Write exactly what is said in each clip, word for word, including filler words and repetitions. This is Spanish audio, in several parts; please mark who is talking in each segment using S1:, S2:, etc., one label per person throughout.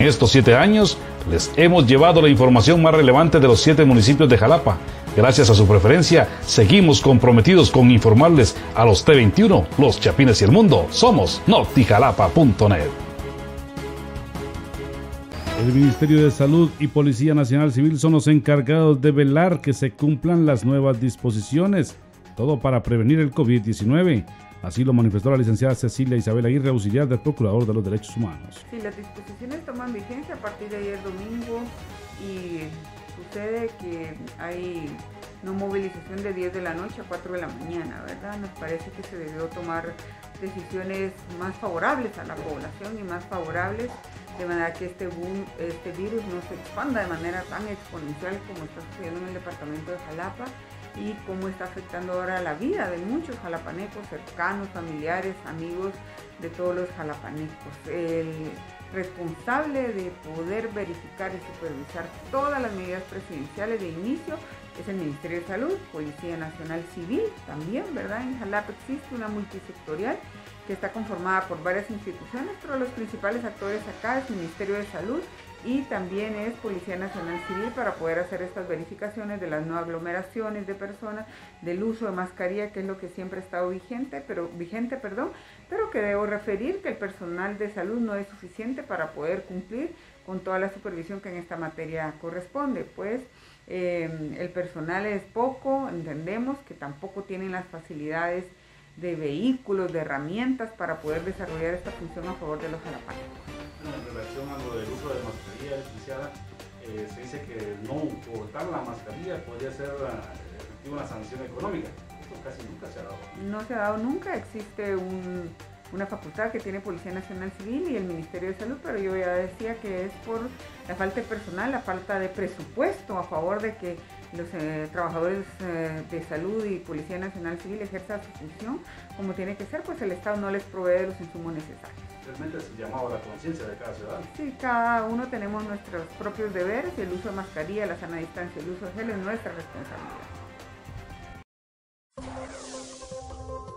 S1: estos siete años les hemos llevado la información más relevante de los siete municipios de Jalapa. Gracias a su preferencia, seguimos comprometidos con informarles a los T veintiuno, los Chapines y el mundo. Somos Notijalapa punto net.
S2: El Ministerio de Salud y Policía Nacional Civil son los encargados de velar que se cumplan las nuevas disposiciones, todo para prevenir el COVID diecinueve. Así lo manifestó la licenciada Cecilia Isabel Aguirre, auxiliar del Procurador de los Derechos Humanos.
S3: Sí, las disposiciones toman vigencia a partir de ayer domingo y sucede que hay no movilización de diez de la noche a cuatro de la mañana, ¿verdad? Nos parece que se debió tomar decisiones más favorables a la población y más favorables, de manera que este, boom, este virus no se expanda de manera tan exponencial como está sucediendo en el departamento de Jalapa y cómo está afectando ahora la vida de muchos jalapanecos, cercanos, familiares, amigos de todos los jalapanecos. El responsable de poder verificar y supervisar todas las medidas presidenciales de inicio es el Ministerio de Salud, Policía Nacional Civil también, ¿verdad? En Jalapa existe una multisectorial que está conformada por varias instituciones, pero los principales actores acá es el Ministerio de Salud y también es Policía Nacional Civil para poder hacer estas verificaciones de las no aglomeraciones de personas, del uso de mascarilla, que es lo que siempre ha estado vigente, pero, vigente, perdón, pero que debo referir que el personal de salud no es suficiente para poder cumplir con toda la supervisión que en esta materia corresponde, pues eh, el personal es poco, entendemos que tampoco tienen las facilidades de vehículos, de herramientas para poder desarrollar esta función a favor de los jalapanecos.
S4: En relación a lo del uso de mascarilla, licenciada, eh, se dice que no portar la mascarilla podría ser uh, efectiva una sanción económica. Esto casi nunca se ha dado.
S3: No se ha dado nunca, existe un, una facultad que tiene Policía Nacional Civil y el Ministerio de Salud, pero yo ya decía que es por la falta de personal, la falta de presupuesto a favor de que los eh, trabajadores eh, de salud y Policía Nacional Civil ejerzan su función como tiene que ser, pues el Estado no les provee los insumos necesarios.
S4: Realmente es llamado a la conciencia de cada ciudadano.
S3: Sí, cada uno tenemos nuestros propios deberes y el uso de mascarilla, la sana distancia, el uso de gel es nuestra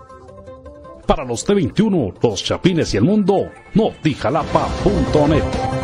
S3: responsabilidad.
S1: Para los T veintiuno, los Chapines y el mundo, Notijalapa punto net.